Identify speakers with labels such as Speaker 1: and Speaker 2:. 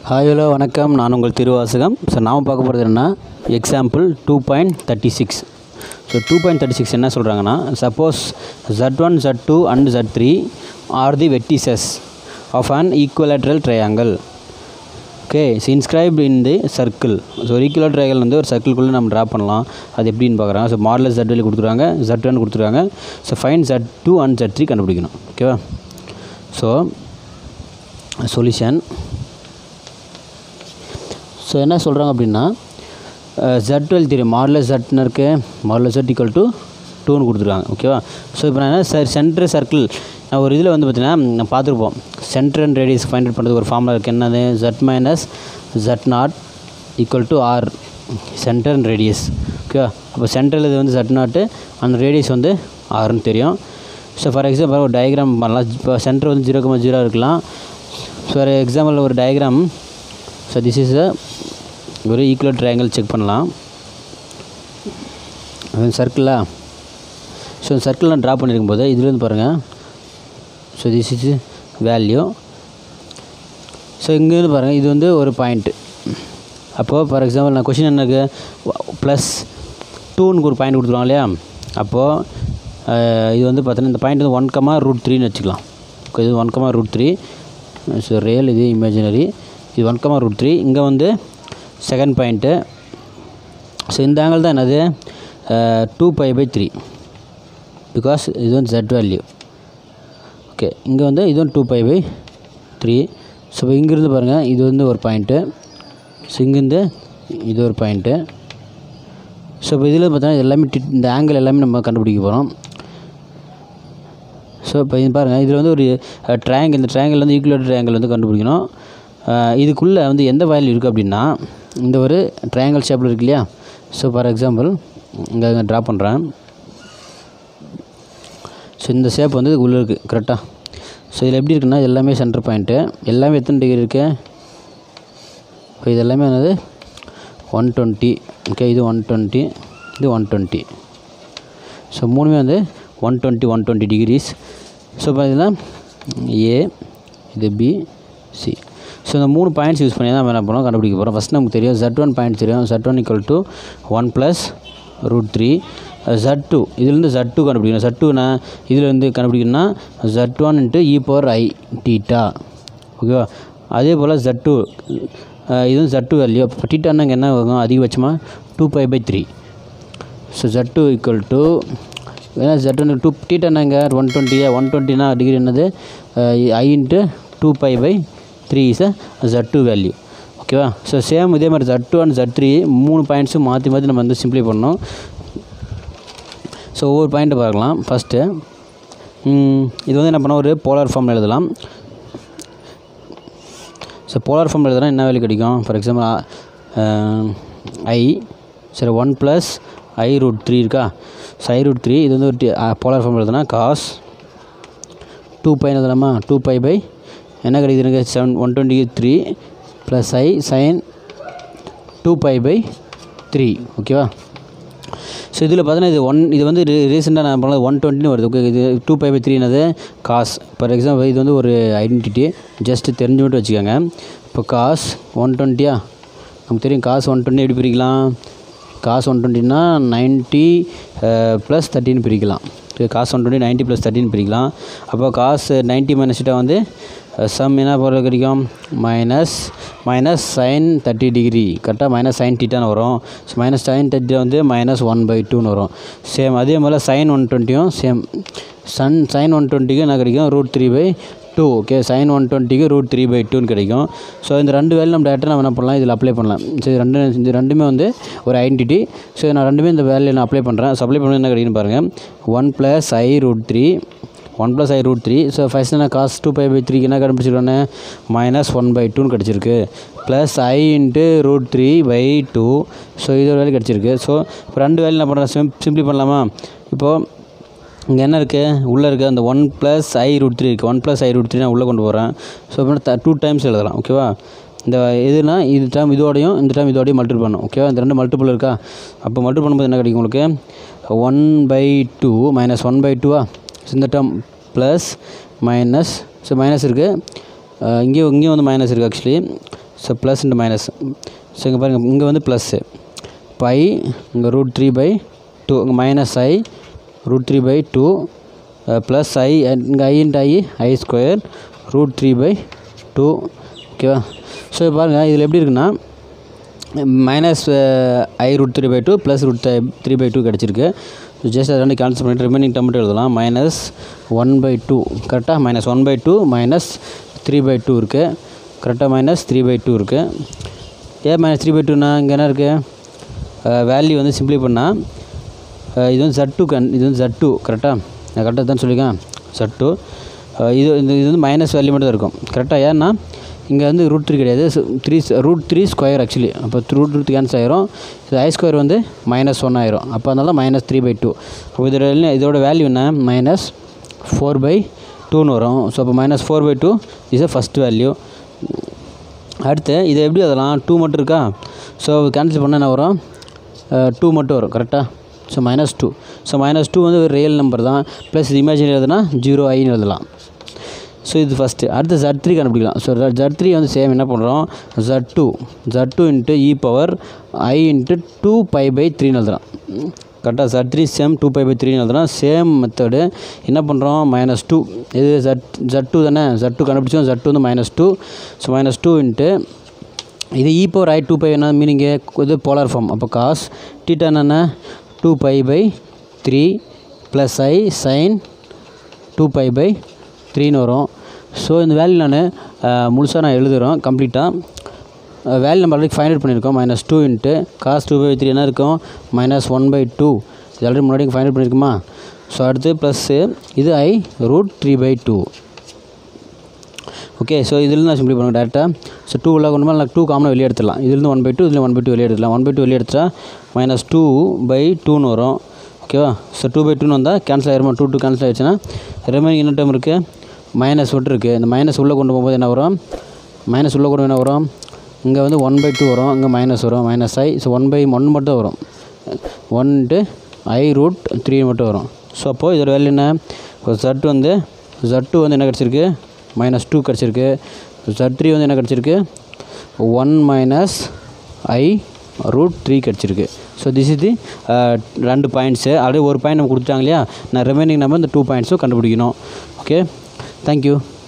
Speaker 1: Hi hello வணக்கம், நான் உங்கள் திருவாசகம். ஸோ நாம் பார்க்க போகிறது என்ன, எக்ஸாம்பிள் 2.36. ஸோ 2.36 என்ன சொல்கிறாங்கன்னா, suppose Z1, Z2 and Z3 are the vertices of an equilateral triangle. Okay, inscribed in the circle. So equal triangle வந்து ஒரு சர்க்கிள்குள்ளே நம்ம ட்ரா பண்ணலாம். அது எப்படின்னு பார்க்குறாங்க. ஸோ மாடலஸ் Z1 கொடுத்துருக்காங்க, Z1 கொடுத்துருக்காங்க. So fine Z2 and Z3 கண்டுபிடிக்கணும். ஓகேவா? So solution. ஸோ என்ன சொல்கிறாங்க அப்படின்னா, Z12 தெரியும், மாடலஸ் Z இருக்குது, மாடலஸ் Z ஈக்குவல் டு 2ன்னு கொடுத்துருக்காங்க. ஓகேவா? ஸோ இப்போ நான் என்ன சென்ட்ரு சர்க்கிள் நான் ஒரு இதில் வந்து பார்த்தீங்கன்னா நான் பார்த்துருப்போம், centre and radius find out பண்ணுறதுக்கு ஒரு ஃபார்முலா இருக்குது. என்னது? Z - Z0 equal to R, centre and radius. ஓகேவா? அப்போ சென்டரில் இது வந்து Z0 அந்த ரேடியஸ் வந்து Rன்னு தெரியும். ஸோ ஃபார் எக்ஸாம்பிள் ஒரு டயக்ராம் பண்ணலாம். இப்போ சென்டர் வந்து 0,0 இருக்கலாம். ஸோ ஒரு எக்ஸாம்பிள் ஒரு டயக்ராம். ஸோ திஸ் இஸ் ஒரு ஈக்குவல் ட்ரையாங்கிள் செக் பண்ணலாம். அது சர்க்கிளா. ஸோ சர்க்கிள் நான் ட்ரா பண்ணியிருக்கும் போது இதில் வந்து பாருங்கள். So this is value. So இங்கேருந்து பாருங்கள், இது வந்து ஒரு பாயிண்ட்டு. அப்போது ஃபார் எக்ஸாம்பிள் நான் கொஷின் என்ன இருக்குது, +2ன்னு ஒரு பாயிண்ட் கொடுத்துருவாங்க இல்லையா? அப்போது இது வந்து பார்த்தீங்கன்னா இந்த பாயிண்ட் வந்து 1,√3ன்னு வச்சுக்கலாம். ஓகே, இது 1,√3. ஸோ ரியல், இது இமேஜினரி. இது 1,√3. இங்கே வந்து செகண்ட் பாயிண்ட்டு. ஸோ இந்த ஆங்கிள் தான் என்னது, 2π/3, பிகாஸ் இது வந்து Z வேல்யூ. ஓகே, இங்கே வந்து இது வந்து 2π/3. ஸோ இங்கேருந்து பாருங்கள், இது வந்து ஒரு பாயிண்ட்டு. ஸோ இங்கேருந்து இது ஒரு பாயிண்ட்டு. ஸோ இப்போ இதில் பார்த்தீங்கன்னா எல்லாமே இந்த ஆங்கிள் எல்லாமே நம்ம கண்டுபிடிக்க போகிறோம். ஸோ இப்போ இது பாருங்கள், இதில் வந்து ஒரு ட்ரையாங்கிள், இந்த ட்ரையாங்கிள் வந்து ஈக்குவல் ட்ரையாங்கிள் வந்து கண்டுபிடிக்கணும். இதுக்குள்ளே வந்து எந்த வேல்யூ இருக்குது அப்படின்னா, இந்த ஒரு ட்ரையாங்கிள் ஷேப்பில் இருக்கு இல்லையா? ஸோ ஃபார் எக்ஸாம்பிள் இங்கே ட்ரா பண்ணுறேன். ஸோ இந்த ஷேப் வந்து இதுக்குள்ளே இருக்குது கரெக்டாக. ஸோ இதில் எப்படி இருக்குன்னா, எல்லாமே சென்டர் பாயிண்ட்டு, எல்லாமே எத்தனை டிகிரி இருக்குது? இப்போ இது எல்லாமே என்னது, 120. ஓகே, இது 120, இது 120. ஸோ மூணுமே வந்து 120 டிகிரிஸ். ஸோ இப்போ இதெல்லாம் A, இது B, C. ஸோ இந்த 3 பாயிண்ட்ஸ் யூஸ் பண்ணி தான் நம்ம என்ன பண்ணுவோம், கண்டுபிடிக்க போகிறோம். ஃபஸ்ட் நமக்கு தெரியும் Z1 பாயிண்ட் தெரியும். Z1 equal to 1 + √3. Z2, இதுலேருந்து Z2 கண்டுபிடிக்கணும். Z2 இதுலேருந்து கண்டுபிடிக்கணும்னா Z1 × e⁻i⁻θ. ஓகேவா? அதே போல் Z2, இது வந்து Z2 வேல்யூ. இப்போ θன்னா இங்கே என்ன ஆகும், அதிகபட்சமாக 2π/3. ஸோ Z2 ஈக்குவல் டு, ஏன்னா Z1 θன்னா இங்கே 120னா டிகிரி என்னது, i × 2π/3 இஸ் Z2 வேல்யூ. ஓகேவா? ஸோ சேம் இதே மாதிரி Z2 and Z3 3 பாயிண்ட்ஸும் மாற்றி நம்ம வந்து சிம்ப்ளை பண்ணோம். ஸோ ஒவ்வொரு பாயிண்ட்டை பார்க்கலாம். ஃபஸ்ட்டு இது வந்து என்ன பண்ணோம், ஒரு போலார் ஃபார்மில் எழுதலாம். ஸோ போலார் ஃபார்மில் எழுதுனா என்ன வேல்யூ கிடைக்கும்? ஃபார் எக்ஸாம்பிள் சரி 1 + i√3 இருக்கா? ஸோ i√3 இது வந்து ஒரு போலார் ஃபார்மில் எழுதுனா cos 2π எழுதலாமா? 2π/ என்ன கிடைக்குது எனக்கு, 123 + i sin 2π/3. ஓகேவா? ஸோ இதில் பார்த்தீங்கன்னா இது வந்து ரீசெண்டாக நான் பண்ணது 120ன்னு வருது. ஓகே, இது 2π/3 என்னது, காஸ். ஃபார் எக்ஸாம்பிள் இது வந்து ஒரு ஐடென்டிட்டி, ஜஸ்ட்டு தெரிஞ்சு மட்டும் வச்சுக்கோங்க. இப்போ காஸ் 120 நமக்கு தெரியும். காஸ் 120 எப்படி பிரிக்கலாம்? காஸ் 120னா 90 + 13 பிரிக்கலாம். காஸ் 120 90 + 13 பிரிக்கலாம். அப்போ காஸ் 90 - θ வந்து சம் என்ன போகிறது கிடைக்கும், மைனஸ் sin 30 டிகிரி. கரெக்டாக -sin θன்னு வரும். ஸோ -sin θ வந்து -1/2ன்னு வரும். சேம் அதே போல் sin 120யும் சேம். sin 120க்கு என்ன கிடைக்கும், √3/2. ஓகே, sin 120க்கு √3/2ன்னு கிடைக்கும். ஸோ இந்த ரெண்டு வேல்யூ நம்ம டேரெக்டாக நம்ம என்ன பண்ணலாம், இதில் அப்ளை பண்ணலாம். ஸோ இது ரெண்டுமே வந்து ஒரு ஐடென்டிட்டி. ஸோ நான் ரெண்டுமே இந்த வேல்யூ நான் அப்ளை பண்ணுறேன். ஸோ அப்ளை பண்ணி என்ன கிடைக்குன்னு பாருங்கள், 1 + i√3. 1 + i√3. ஸோ ஃபஸ்ட்டு நான் காஸ் 2π/3க்கு என்ன கண்டுபிடிச்சிருக்கோன்னு, -1/2ன்னு கிடச்சிருக்கு. Plus i × √3/2. ஸோ இது ஒரு வேல்யூ கிடச்சிருக்கு. ஸோ இப்போ ரெண்டு வேல்யூ நான் பண்ணுறேன், சிம்பிளி பண்ணலாமா? இப்போது இங்கே என்ன இருக்குது, உள்ளே இருக்குது அந்த 1 + i√3 இருக்குது. 1 + i√3 நான் உள்ளே கொண்டு போகிறேன். ஸோ இப்போ 2 டைம்ஸ் எழுதலாம். ஓகேவா? இந்த இதுனா இது டைம் இதோடையும் இந்த டைம் இதோடையும் மல்டிபிள் பண்ணணும். ஓகேவா? இந்த ரெண்டு மல்டிபிள் இருக்கா? அப்போ மல்டிபிள் பண்ணும்போது என்ன கிடைக்கும் உங்களுக்கு, 1/2 -1/2. இந்த term plus minus. So minus இருக்குது, இங்கேயும் வந்து மைனஸ் இருக்குது actually. So plus into minus. So இங்கே பாருங்கள், இங்கே வந்து ப்ளஸ்ஸு இப்போ I இங்கே √3/2, இங்கே மைனஸ் I √3/2 ப்ளஸ் I இங்கே I இன்ட்டு I ஸ்கொயர் √3/2. ஓகேவா? ஸோ பாருங்கள் இதில் எப்படி இருக்குன்னா மைனஸ் I √3/2 ப்ளஸ் √3/2 கிடச்சிருக்கு. ஸோ ஜஸ்ட் அதை 2 கேன்சல் பண்ணிவிட்டு ரிமைனிங் டேர்ம் மட்டும் எழுதலாம். -1/2 கரெக்டாக, -1/2 -3/2 இருக்குது கரெக்டாக, -3/2 இருக்குது. ஏன் -3/2னா இங்கே என்ன இருக்குது, வேல்யூ வந்து சிம்பிளை பண்ணால் இது வந்து Z2 இது வந்து Z2 கரெக்டாக, நான் கரெக்டாக தான் சொல்லியிருக்கேன் Z2. இது வந்து மைனஸ் வேல்யூ மட்டும் தான் இருக்கும் கரெக்டாக. ஏன்னா இங்கே வந்து √3 கிடையாது, √3 ஸ்கொயர் ஆக்சுவலி. அப்போ √3 கேன்சல் ஆயிரும். இது I ஸ்கொயர் வந்து -1 ஆயிரும். அப்போ அதனால தான் -3/2. அப்போ இதோட வேல்யூ என்ன, -4/2ன்னு வரும். ஸோ அப்போ -4/2 இஸ் ஃபஸ்ட் வேல்யூ. அடுத்து இதை எப்படி அதெல்லாம் 2 மட்டும் இருக்கா, ஸோ கேன்சல் பண்ணால் என்ன வரும், 2 மட்டும் வரும் கரெக்டாக. ஸோ -2. ஸோ -2 வந்து ஒரு ரியல் நம்பர் தான், ப்ளஸ் இது இமேஜினரி எழுதுனா 0i எழுதலாம். ஸோ இது ஃபஸ்ட்டு. அடுத்து Z3 கண்டுபிடிக்கலாம். ஸோ Z3 வந்து சேம் என்ன பண்ணுறோம், Z2 இன்ட்டு I இன்ட்டு 2π/3 எழுதுலாம் கரெக்டாக. Z3 same 2π/3 எழுதுலாம். சேம் மெத்தடு என்ன பண்ணுறோம், -2 இது Z2 தானே, Z2 கண்டுபிடிச்சோம். Z2 வந்து -2. ஸோ -2 இன்ட்டு இது I 2π என்ன மீனிங்கு, இது போலார் ஃபார்ம். அப்போ காஸ் தீட்டா என்னென்ன 2π/3 ப்ளஸ் I sin 2π/3ன்னு வரும். ஸோ இந்த வேல்யூ நான் முழுசாக நான் எழுதுகிறோம் கம்ப்ளீட்டாக. வேல்யூ நம்ம ஆல்ரெடி ஃபைண்ட் அவுட் பண்ணியிருக்கோம். -2 இன்ட்டு காஸ் 2/3 என்ன இருக்கும், -1/2. இது ஆல்ரெடி முன்னாடி ஃபைண்ட் அவுட் பண்ணியிருக்குமா. ஸோ அடுத்து ப்ளஸ்ஸு இது I √3/2. ஓகே. ஸோ இதில் நான் சிம்பிளை பண்ணுவேன் டேரெக்டாக. ஸோ 2 உள்ள கொண்டு போனால் 2 காமனாக வெளியே எடுத்துடலாம். இதுலேருந்து 1/2, இதில் 1/2 வெளியே எடுத்துடலாம். 1/2 வெளியே எடுத்துட்டா -2/2ன்னு வரும். ஓகேவா. ஸோ 2/2ன்னு வந்தால் கேன்சல் ஆகிருமா, 2 கேன்சல் ஆகிடுச்சுன்னா ரிமைனிங் என்ன டேர்ம் இருக்குது, மைனஸ் விட்டு இருக்குது. இந்த மைனஸ் உள்ளே கொண்டு போகும்போது என்ன வரும், மைனஸ் உள்ளே கொண்டு என்ன வரும், இங்கே வந்து 1/2 வரும், இங்கே மைனஸ் வரும், -I. ஸோ 1/1 மட்டும் வரும், 1 இன்ட்டு I √3 மட்டும் வரும். ஸோ அப்போது இதோட வேல்யூ என்ன, இப்போ Z2 வந்து என்ன கிடச்சிருக்கு, -2 கிடச்சிருக்கு. Z3 வந்து என்ன கிடச்சிருக்கு, 1 - I √3 கிடச்சிருக்கு. So this is the 2 points. Already ஒரு பாயிண்ட் நம்ம கொடுத்துட்டாங்க இல்லையா, நான் ரிமைனிங் நம்ம இந்த 2 பாயிண்ட்ஸும் கண்டுபிடிக்கணும். Okay, thank you.